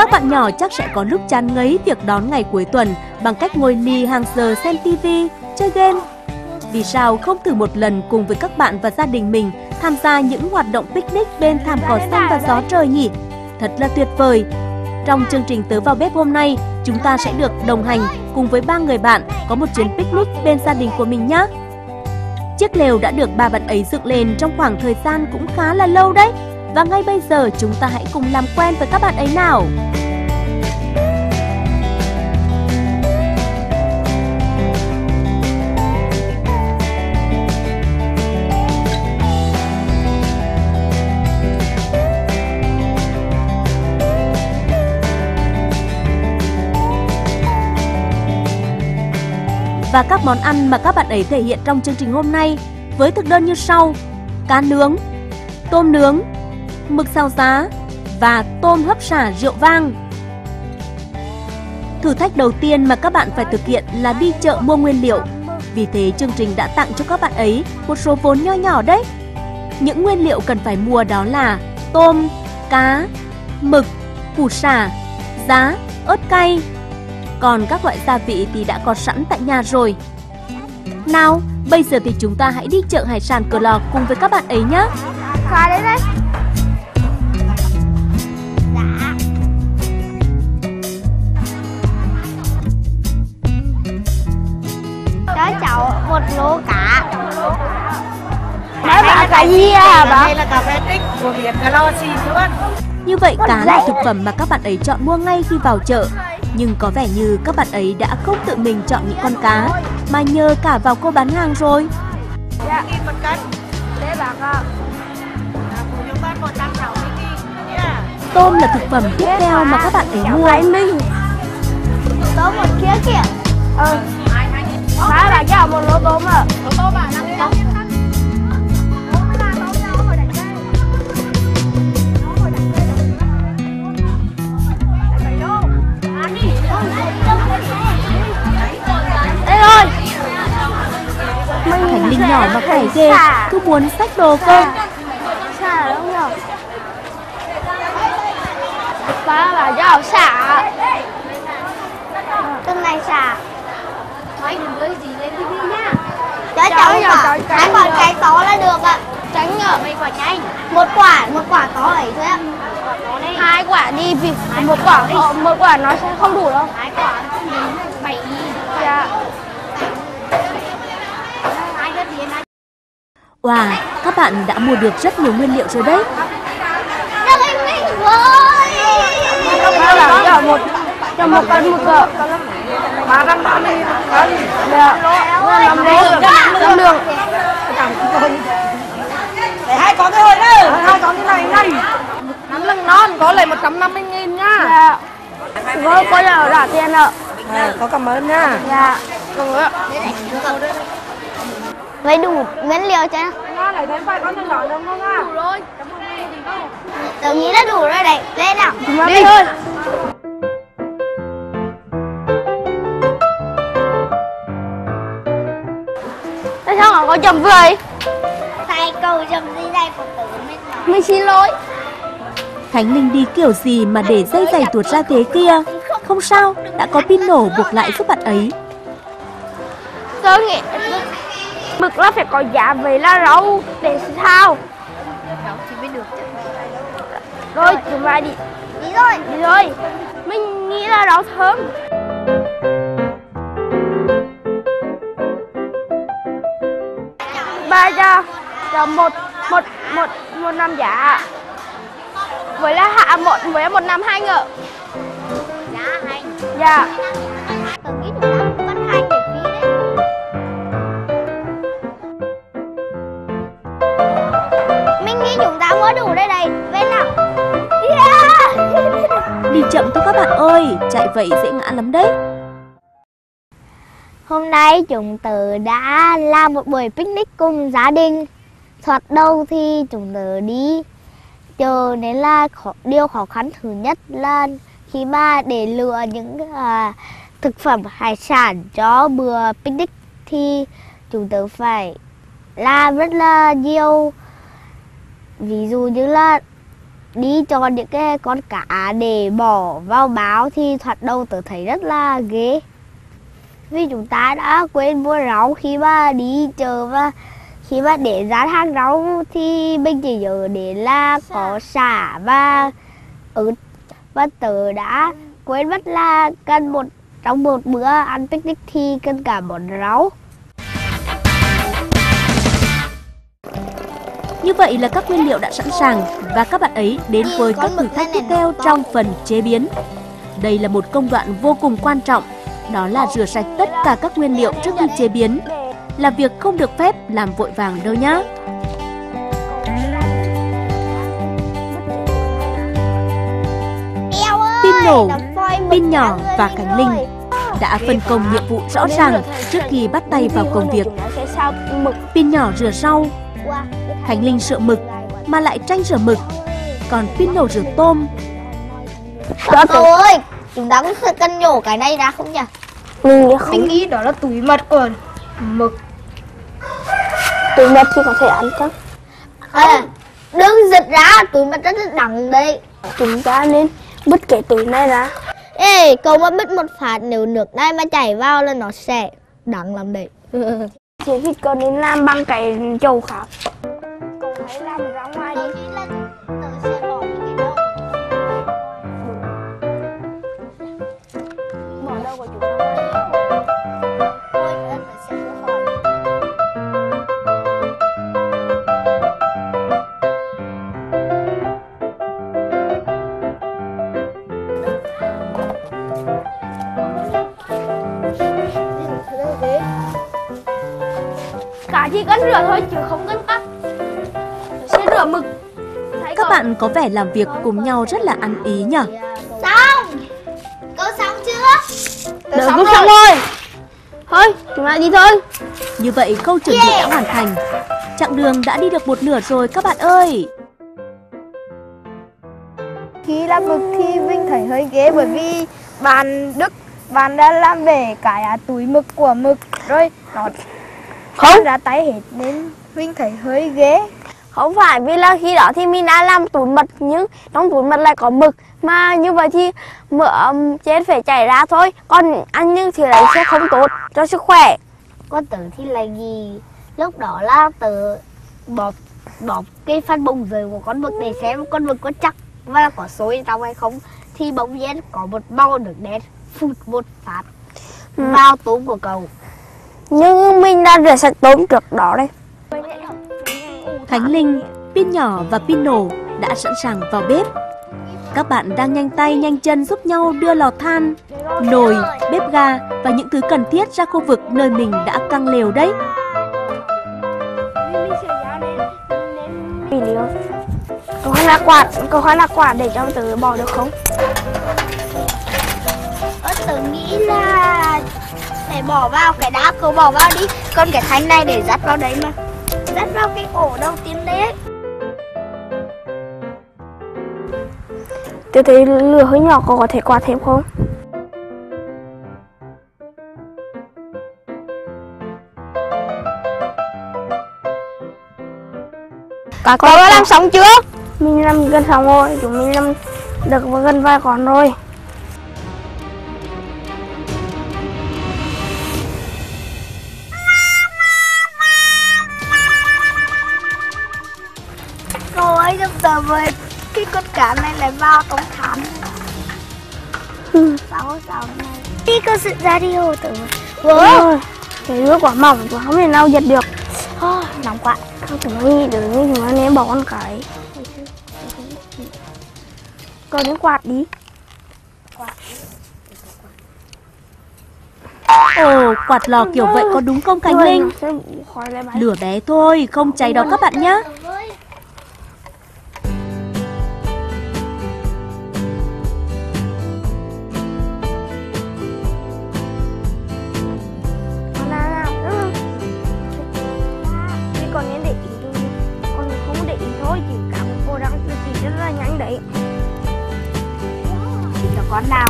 Các bạn nhỏ chắc sẽ có lúc chán ngấy việc đón ngày cuối tuần bằng cách ngồi nì hàng giờ xem TV, chơi game. Vì sao không thử một lần cùng với các bạn và gia đình mình tham gia những hoạt động picnic bên thảm cỏ xanh và gió trời nhỉ? Thật là tuyệt vời! Trong chương trình Tớ vào bếp hôm nay, chúng ta sẽ được đồng hành cùng với 3 người bạn có một chuyến picnic bên gia đình của mình nhé. Chiếc lều đã được 3 bạn ấy dựng lên trong khoảng thời gian cũng khá là lâu đấy. Và ngay bây giờ chúng ta hãy cùng làm quen với các bạn ấy nào. Và các món ăn mà các bạn ấy thể hiện trong chương trình hôm nay với thực đơn như sau: cá nướng, tôm nướng, mực xào giá và tôm hấp xả rượu vang. Thử thách đầu tiên mà các bạn phải thực hiện là đi chợ mua nguyên liệu. Vì thế chương trình đã tặng cho các bạn ấy một số vốn nho nhỏ đấy. Những nguyên liệu cần phải mua đó là tôm, cá, mực, củ sả, giá, ớt cay. Còn các loại gia vị thì đã có sẵn tại nhà rồi. Nào, bây giờ thì chúng ta hãy đi chợ hải sản Cửa Lò cùng với các bạn ấy nhé. Khá đấy đấy. Cho cháu một lô cá. Đấy là cái gì à bà? Đây là cà phê tích của Việt Galaxy luôn. Như vậy cá là thực phẩm mà các bạn ấy chọn mua ngay khi vào chợ. Nhưng có vẻ như các bạn ấy đã không tự mình chọn những con cá mà nhờ cả vào cô bán hàng rồi. Dạ. Một cân. Thế bác ạ. Tôm là thực phẩm tiếp theo mà các bạn ấy mua. Tôm một kia kìa. Ba bà cho một lô tôm ạ. Lô tôm à? Thành Linh nhỏ mà khỏe ghê, cứ muốn xách đồ cơ. Xả đúng không? Bà cho xả. Cân này xả. Thôi đừng gửi gì lên TV nha. Cho cháu hai quả cái to là được ạ. Tránh nhờ mấy quả nhanh. Một quả to ấy thôi ạ. Hai quả đi vì một quả nó sẽ không đủ đâu. Hai quả không đủ. 7. Dạ. Wow, các bạn đã mua được rất nhiều nguyên liệu rồi đấy. Cho một cân một cỡ. 330 cân. Dạ. 5 đường. Để 2 con cái hồi nữa. 2 con cái này. Nắm lưng non có lại 150.000 nha. Dạ. Vâng, có giờ trả tiền ạ. Có cảm ơn nha. Dạ. Còn nữa. Lấy đủ nguyên liệu cho em. Nga lại thêm vài con chân đỏ không Nga? Đủ rồi. Tớ nghĩ là đủ rồi đấy. Lên nào. Đi thôi. Tại sao không có chồng vậy? Tại cầu chồng gì đây của tớ mình xin lỗi. Khánh Linh đi kiểu gì mà để dây giày tuột ra thế kia? Không sao, đã có pin nổ buộc lại giúp bạn ấy. Tớ nghĩ mực là phải có giá với là rau để sao? Rau thì mới được chứ. Rồi, chúng ta đi. Đi rồi. Mình nghĩ là rau thơm. Ba cho một năm giá. Với là hạ một năm 2 ngựa. Giá hành. Dạ. Tớ nghĩ chúng ta cũng cân hành để phí đấy. Mình nghĩ chúng ta mua đủ đây này. Bên nào? Yeah. Đi chậm thôi các bạn ơi, chạy vậy dễ ngã lắm đấy. Hôm nay chúng tớ đã làm một buổi picnic cùng gia đình. Thoạt đầu thì chúng tớ đi chợ nên là điều khó khăn thứ nhất là khi mà để lựa những thực phẩm hải sản cho bữa picnic thì chúng tớ phải làm rất là nhiều. Ví dụ như là đi cho những cái con cá để bỏ vào báo thì thoạt đầu tớ thấy rất là ghê. Vì chúng ta đã quên mua rau khi mà đi chợ, và khi mà để ra hàng rau thì mình chỉ nhớ đến là có sả và ớt, và tớ đã quên mất là cần trong một bữa ăn picnic thì cần cả món rau. Như vậy là các nguyên liệu đã sẵn sàng và các bạn ấy đến với các thử thách tiếp theo trong phần chế biến. Đây là một công đoạn vô cùng quan trọng, đó là rửa sạch tất cả các nguyên liệu trước khi chế biến. Là việc không được phép làm vội vàng đâu nhá. Pin nổ, Pin nhỏ và Khánh Linh đã phân công nhiệm vụ rõ ràng trước khi bắt tay vào công việc. Pin nhỏ rửa rau, Khánh Linh rửa mực mà lại tranh rửa mực, còn Pin nổ rửa tôm. Cậu ơi, chúng ta cũng cần nhổ cái này ra không nhỉ? Mình nghĩ đó là túi mật của mực. Túi mật thì có thể ăn chắc. Đừng giật ra, túi mật rất là đắng đấy. Chúng ta nên bứt cái túi này ra. Ê, cậu mà bứt một phát nếu nước này mà chảy vào là nó sẽ đắng lắm đấy. Thế thì cậu nên làm bằng cái chậu khác. Cậu hãy làm ra ngoài đi. Bỏ đâu của chúng ta. Cả chỉ cần rửa thôi chứ không cần cắt. Sẽ rửa mực. Các bạn có vẻ làm việc cùng nhau rất là ăn ý nhỉ? Xong! Cậu xong chưa? Được, xong rồi. Thôi, chúng ta đi thôi. Như vậy khâu chuẩn bị đã hoàn thành. Chặng đường đã đi được một nửa rồi các bạn ơi. Khi làm mực thì mình thấy hơi ghê, bởi vì bạn đã làm về cái túi mực của mực rồi nó không ra tay hết nên mình thấy hơi ghê. Không phải, vì là khi đó thì mình đã làm túi mật nhưng trong túi mật lại có mực, mà như vậy thì mỡ trên phải chảy ra thôi, còn ăn như thế này sẽ không tốt cho sức khỏe. Con tớ thì là gì? Lúc đó là tớ bóp cái phân bông dưới của con mực để xem con mực có chắc và có sôi trong hay không, thì bỗng nhiên có một bao nước đen phụt một phát vào tôm của cậu. Nhưng mình đã rửa sạch tôm trước đó đây. Khánh Linh, Pin nhỏ và Pin nổ đã sẵn sàng vào bếp. Các bạn đang nhanh tay nhanh chân giúp nhau đưa lò than, nồi, bếp ga và những thứ cần thiết ra khu vực nơi mình đã căng lều đấy. Cậu hay là quạt để cho tớ bỏ được không? Tớ nghĩ là phải bỏ vào cái đá, cậu bỏ vào đi. Còn cái thanh này để dắt vào đấy mà. Dắt vào cái ổ đầu tiên đấy. Tôi thấy lửa hơi nhỏ, cậu có thể quạt thêm không? Cậu đã làm xong chưa? Mình làm gần xong rồi, chúng mình làm được gần vài con rồi. Cậu ơi giúp tớ với cái con cá này lại vào trong thảm. Sao này? Đi có sự radio tớ. Ôi, cái nước quả mỏng tôi không thể nào giật được. Nóng quá. Không tưởng nghĩ được như chúng ta nên bỏ con cái. Còn đến quạt đi. Ồ, quạt lò kiểu vậy có đúng không Khánh Linh? Lửa bé thôi, không cháy đó các bạn nhé. Còn nên để ý thôi, còn không để ý thôi, chỉ cả một cô đang chỉ rất là nhanh đấy. Chỉ có con nào?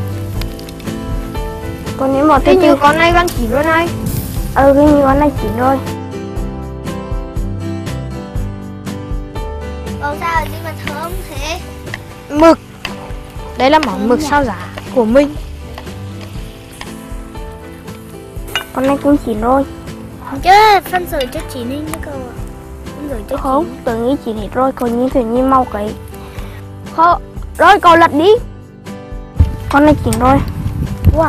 Còn nếu một Cái nhiều con này vẫn chỉ luôn này. cái nhiều con này chỉ rồi. Sao gì mà thơm thế? mực. Đây là món mực sao giá của mình. Con này cũng chín rồi. Chứ phân sợi cho chín đi như cậu ạ. Phân sợi cho Không, chín. tưởng nghĩ chín hết rồi, cậu nhìn thử nhìn màu cái. Không, rồi cậu lật đi. Con này chín rồi. Wow,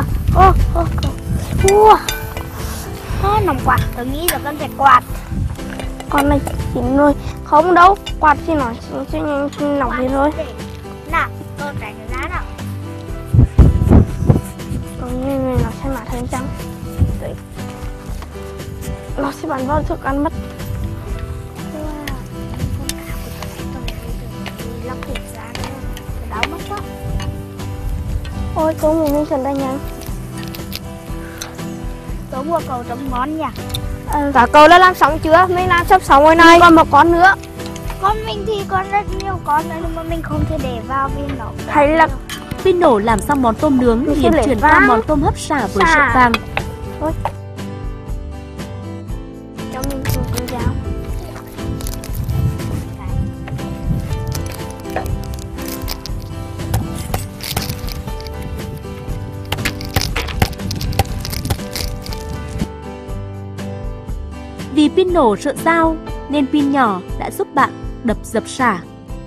nóng quá, tôi nghĩ là con phải quạt. Con này chín rồi. Không đâu, quạt thì nó sẽ nhanh nóng lên thôi. Nào, con tránh cái giá nào. Còn như này nó sẽ mát hơn chăng? Đấy. Nó sẽ bắn vào thức ăn mất. Ôi, cô mình cần đây nhanh. Tớ mua cầu chấm món nhỉ. Cả cậu đã làm xong chưa? Mình làm sắp xong rồi này. Còn một con nữa. Con mình thì con rất nhiều con nữa nhưng mà mình không thể để vào vì nó. Hay là Pino làm xong món tôm nướng Mình liền sẽ để chuyển qua vang. món tôm hấp xả với Xả. sợi vàng. cho mình cùng con dao. Vì pin nổ sợ dao nên pin nhỏ đã giúp bạn đập dập xả.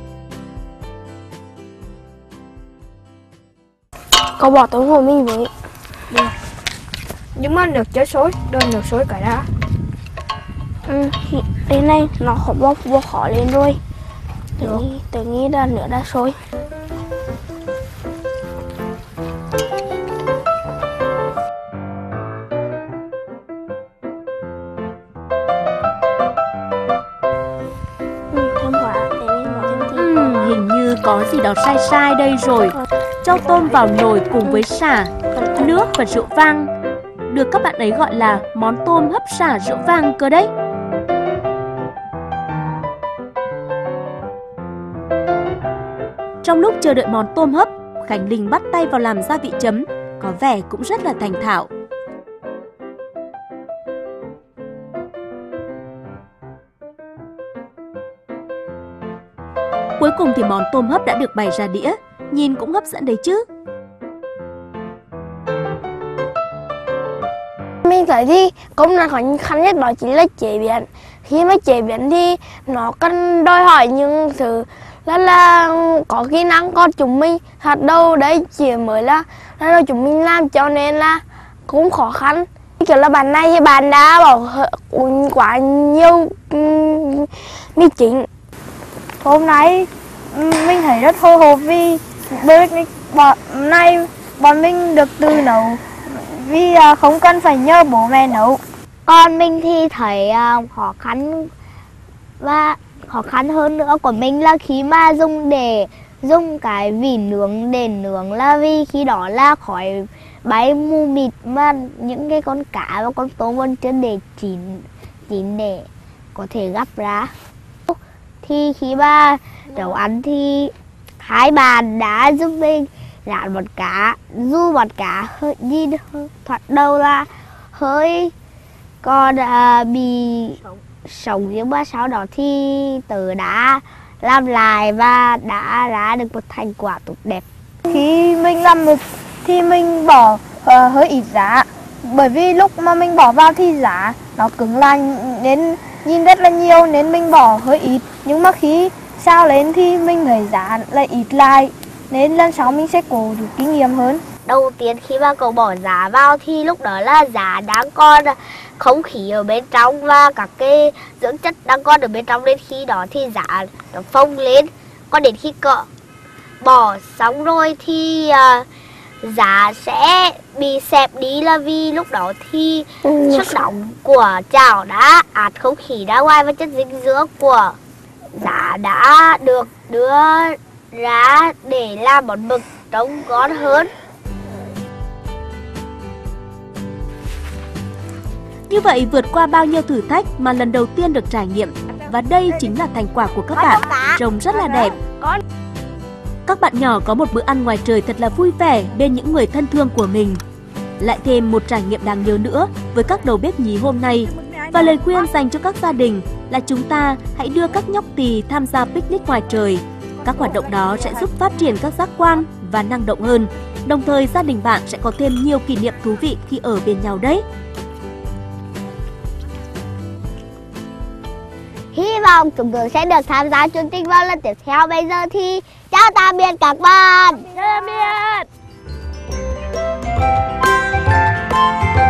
Cậu bỏ tôm của mình với. Nhưng mà nước chưa sôi, đợi nước sôi cái đã. Đến này nó vô khó lên rồi. Tự nghĩ là nữa đã sôi. Thơm quá, để mình bỏ thêm tí. Hình như có gì đó sai sai đây rồi. Cho tôm vào nồi cùng với sả, nước và rượu vang. Được các bạn ấy gọi là món tôm hấp sả rượu vang cơ đấy. Trong lúc chờ đợi món tôm hấp, Khánh Linh bắt tay vào làm gia vị chấm, có vẻ cũng rất là thành thạo. Cuối cùng thì món tôm hấp đã được bày ra đĩa, nhìn cũng hấp dẫn đấy chứ. Mình thấy thì công năng khó khăn nhất đó chính là chế biến. Khi mà chế biến thì nó cần đòi hỏi những thứ rất là có kỹ năng, còn chúng mình hạt đầu đấy chỉ mới là đâu chúng mình làm cho nên là cũng khó khăn. Kiểu là bạn này thì bạn đã bỏ quá nhiều mì chính. Hôm nay mình thấy rất hồi hộp vì bọn mình được tự nấu vì không cần phải nhờ bố mẹ nấu. Con mình thì thấy khó khăn và khó khăn hơn nữa của mình là khi mà dùng cái vỉ nướng để nướng, là vì khi đó là khói bay mù mịt mà những cái con cá và con tôm vẫn chưa để chín để có thể gắp ra. Thì khi mà nấu ăn thì hai bạn đã giúp mình rán một cá, dù một cá hơi nhìn thoạt đầu là hơi còn bị sống, nhưng mà sau đó thì tớ đã làm lại và đã ra được một thành quả tốt đẹp. Khi mình làm mực thì mình bỏ hơi ít giá, bởi vì lúc mà mình bỏ vào thì giá nó cứng lại nên nhìn rất là nhiều nên mình bỏ hơi ít, nhưng mà khi sao lên thì mình thấy giá lại ít lại nên lần sau mình sẽ cố rút kinh nghiệm hơn. Đầu tiên khi mà cậu bỏ giá vào thì lúc đó là giá đang còn không khí ở bên trong và các cái dưỡng chất đang còn ở bên trong, đến khi đó thì giá nó phồng lên. Còn đến khi cậu bỏ xong rồi thì giá sẽ bị xẹp đi, là vì lúc đó thì sức nóng của chảo đã át không khí ra ngoài và chất dinh dưỡng của giá đã được đưa ra để làm món mực trông ngon hơn. Như vậy vượt qua bao nhiêu thử thách mà lần đầu tiên được trải nghiệm, và đây chính là thành quả của các bạn, trông rất là đẹp. Các bạn nhỏ có một bữa ăn ngoài trời thật là vui vẻ bên những người thân thương của mình. Lại thêm một trải nghiệm đáng nhớ nữa với các đầu bếp nhí hôm nay. Và lời khuyên dành cho các gia đình là chúng ta hãy đưa các nhóc tỳ tham gia picnic ngoài trời. Các hoạt động đó sẽ giúp phát triển các giác quan và năng động hơn. Đồng thời gia đình bạn sẽ có thêm nhiều kỷ niệm thú vị khi ở bên nhau đấy. Hy vọng chúng tôi sẽ được tham gia chương trình vào lần tiếp theo. Bây giờ thì chào tạm biệt các bạn. Tạm biệt.